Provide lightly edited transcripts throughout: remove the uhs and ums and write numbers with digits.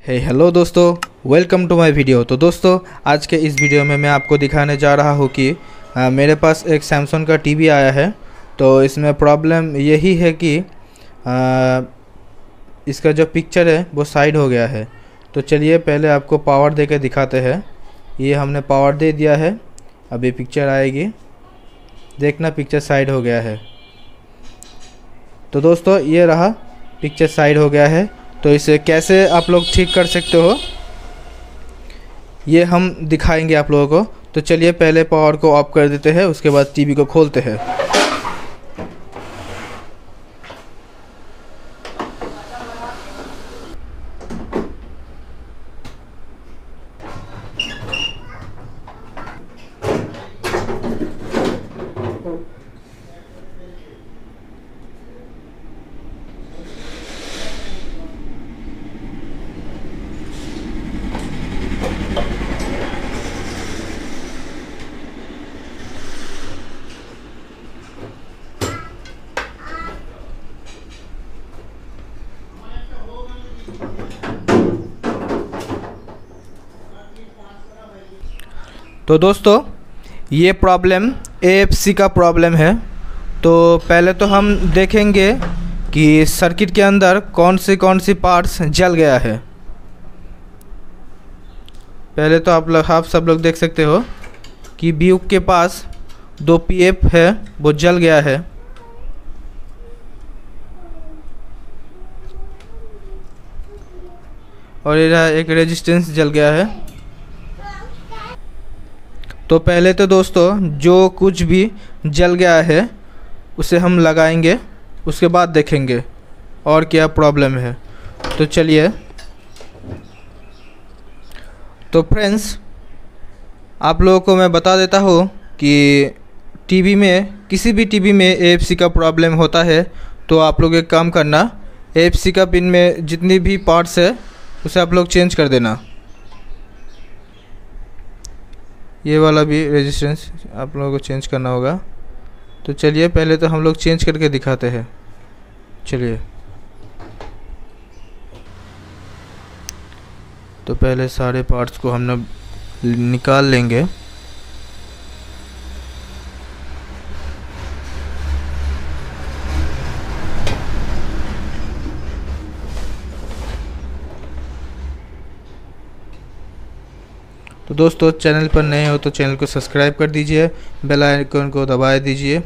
Hello दोस्तों, welcome to my video. तो दोस्तों, आज के इस वीडियो में मैं आपको दिखाने जा रहा हूँ कि मेरे पास एक सैमसंग का टीवी आया है। तो इसमें प्रॉब्लम यही है कि इसका जो पिक्चर है वो साइड हो गया है। तो चलिए पहले आपको पावर दे के दिखाते हैं। ये हमने पावर दे दिया है, अभी पिक्चर आएगी। देखना, पिक्चर साइड हो गया है। तो दोस्तों, ये रहा, पिक्चर साइड हो गया है। तो इसे कैसे आप लोग ठीक कर सकते हो, ये हम दिखाएंगे आप लोगों को। तो चलिए पहले पावर को ऑफ कर देते हैं, उसके बाद टीवी को खोलते हैं। तो दोस्तों, ये प्रॉब्लम AFC का प्रॉब्लम है। तो पहले तो हम देखेंगे कि सर्किट के अंदर कौन सी पार्ट्स जल गया है। पहले तो आप सब लोग देख सकते हो कि ब्यूक के पास 2 PF है, वो जल गया है। और ये एक रेजिस्टेंस जल गया है। तो पहले तो दोस्तों, जो कुछ भी जल गया है उसे हम लगाएंगे, उसके बाद देखेंगे और क्या प्रॉब्लम है। तो चलिए। तो फ्रेंड्स, आप लोगों को मैं बता देता हूँ कि टीवी में, किसी भी टीवी में AFC का प्रॉब्लम होता है तो आप लोग एक काम करना, AFC का पिन में जितनी भी पार्ट्स है उसे आप लोग चेंज कर देना। ये वाला भी रेजिस्टेंस आप लोगों को चेंज करना होगा। तो चलिए पहले तो हम लोग चेंज करके दिखाते हैं। चलिए, तो पहले सारे पार्ट्स को हम निकाल लेंगे। तो दोस्तों, चैनल पर नए हो तो चैनल को सब्सक्राइब कर दीजिए, बेल आइकन को दबा दीजिए।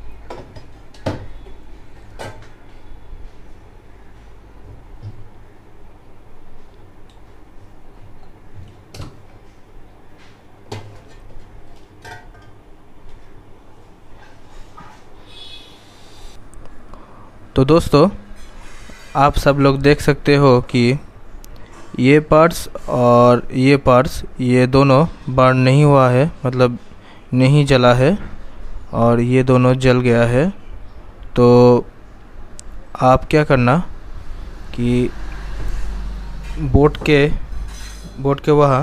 तो दोस्तों, आप सब लोग देख सकते हो कि ये पार्ट्स और ये पार्ट्स, ये दोनों बर्न नहीं हुआ है, मतलब नहीं जला है, और ये दोनों जल गया है। तो आप क्या करना कि बोर्ड के वहाँ,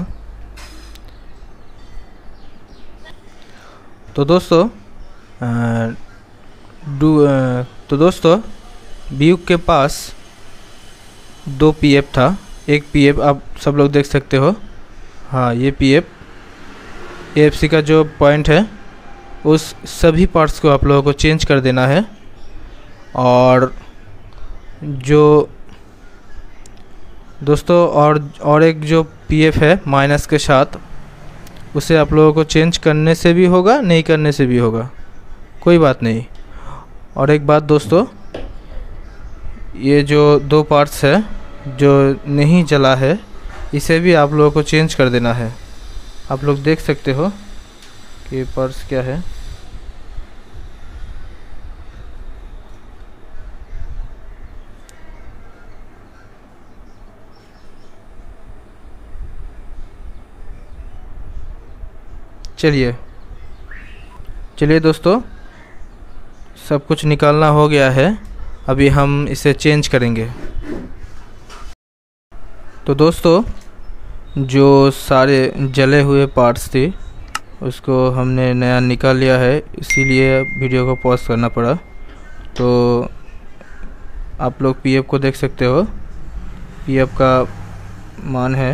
तो दोस्तों ब्यूक के पास 2 PF था। एक PF आप सब लोग देख सकते हो। हाँ, ये PF AFC का जो पॉइंट है, उस सभी पार्ट्स को आप लोगों को चेंज कर देना है। और जो दोस्तों, और एक जो PF है माइनस के साथ, उसे आप लोगों को चेंज करने से भी होगा, नहीं करने से भी होगा, कोई बात नहीं। और एक बात दोस्तों, ये जो 2 पार्ट्स है जो नहीं जला है, इसे भी आप लोगों को चेंज कर देना है। आप लोग देख सकते हो कि पर्स क्या है। चलिए दोस्तों, सब कुछ निकालना हो गया है। अभी हम इसे चेंज करेंगे। तो दोस्तों, जो सारे जले हुए पार्ट्स थे उसको हमने नया निकाल लिया है, इसीलिए वीडियो को पॉज करना पड़ा। तो आप लोग PF को देख सकते हो। PF का मान है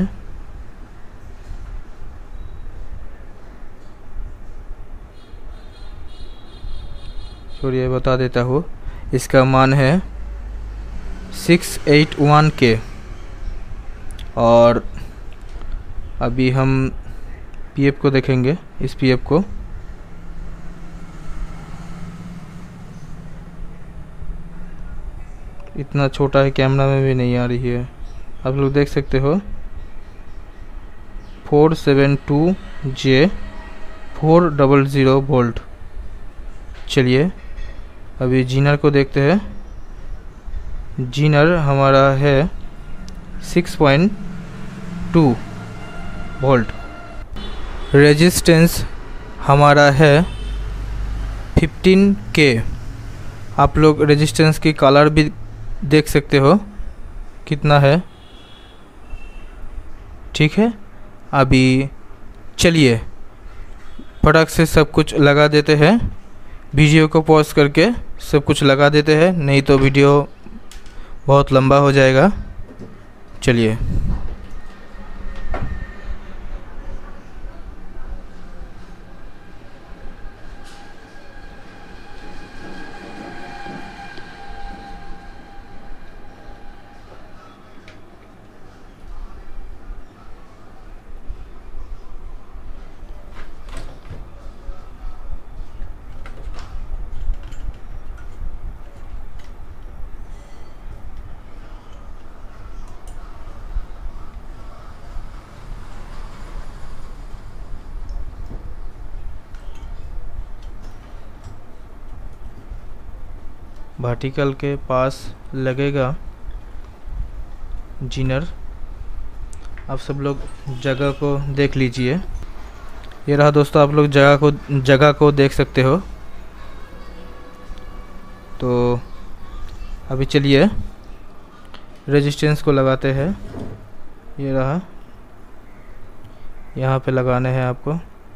छोड़िए बता देता हूँ, इसका मान है 681K। और अभी हम पीएफ को देखेंगे, इस पीएफ को इतना छोटा है, कैमरा में भी नहीं आ रही है, आप लोग देख सकते हो 472J 400 वोल्ट। चलिए अभी जीनर को देखते हैं। जीनर हमारा है 6.2 वोल्ट। रेजिस्टेंस हमारा है 15K। आप लोग रेजिस्टेंस की कलर भी देख सकते हो कितना है, ठीक है। अभी चलिए फटाक से सब कुछ लगा देते हैं, वीडियो को पॉज करके सब कुछ लगा देते हैं, नहीं तो वीडियो बहुत लंबा हो जाएगा। चलिए वर्टिकल के पास लगेगा जीनर। आप सब लोग जगह को देख लीजिए, ये रहा दोस्तों, आप लोग जगह को देख सकते हो। तो अभी चलिए रेजिस्टेंस को लगाते हैं, ये रहा, यहाँ पे लगाने हैं आपको।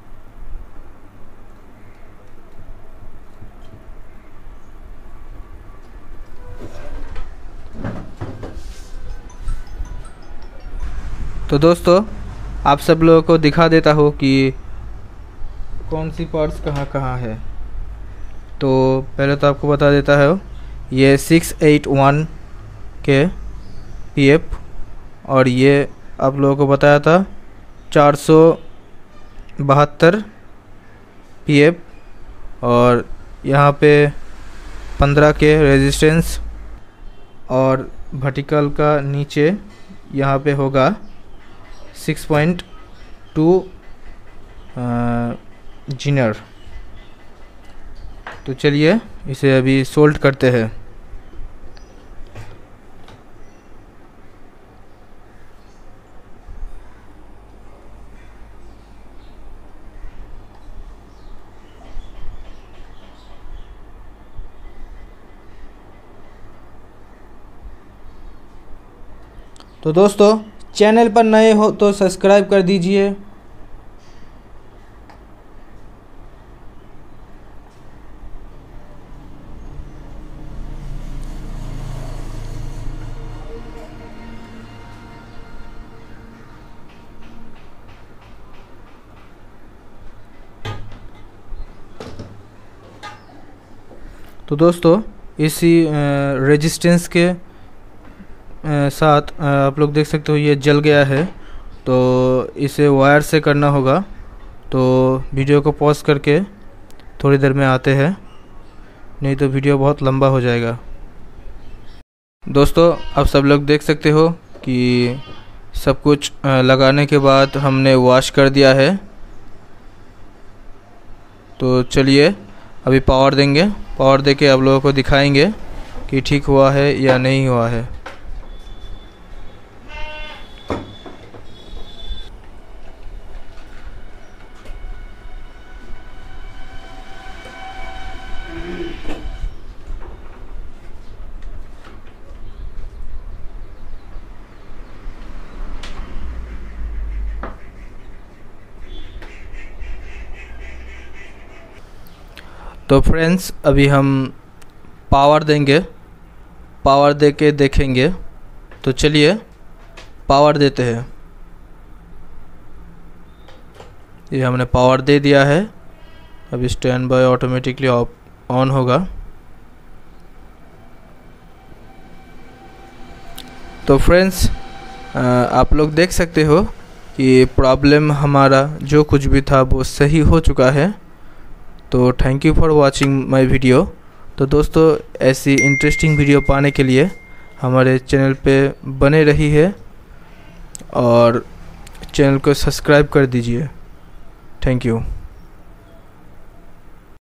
तो दोस्तों आप सब लोगों को दिखा देता हूँ कि कौन सी पार्ट्स कहाँ कहाँ है। तो पहले तो आपको बता देता है, ये 681K पीएफ, और ये आप लोगों को बताया था 472 पीएफ, और यहाँ पे 15K रेजिस्टेंस, और वर्टिकल का नीचे यहाँ पे होगा 6.2 जीनर। तो चलिए इसे अभी सोल्ड करते हैं। तो दोस्तों चैनल पर नए हो तो सब्सक्राइब कर दीजिए। तो दोस्तों इसी रेजिस्टेंस के साथ आप लोग देख सकते हो ये जल गया है, तो इसे वायर से करना होगा। तो वीडियो को पॉज करके थोड़ी देर में आते हैं, नहीं तो वीडियो बहुत लंबा हो जाएगा। दोस्तों आप सब लोग देख सकते हो कि सब कुछ लगाने के बाद हमने वॉश कर दिया है। तो चलिए अभी पावर देंगे, पावर देके आप लोगों को दिखाएंगे कि ठीक हुआ है या नहीं हुआ है। तो फ्रेंड्स अभी हम पावर देंगे, पावर दे के देखेंगे। तो चलिए पावर देते हैं। ये हमने पावर दे दिया है। अब स्टैंड बाय ऑटोमेटिकली ऑन होगा। तो फ्रेंड्स, आप लोग देख सकते हो कि प्रॉब्लम हमारा जो कुछ भी था वो सही हो चुका है। तो thank you for watching my video. तो दोस्तों, ऐसी इंटरेस्टिंग वीडियो पाने के लिए हमारे चैनल पे बने रहिए और चैनल को सब्सक्राइब कर दीजिए। Thank you.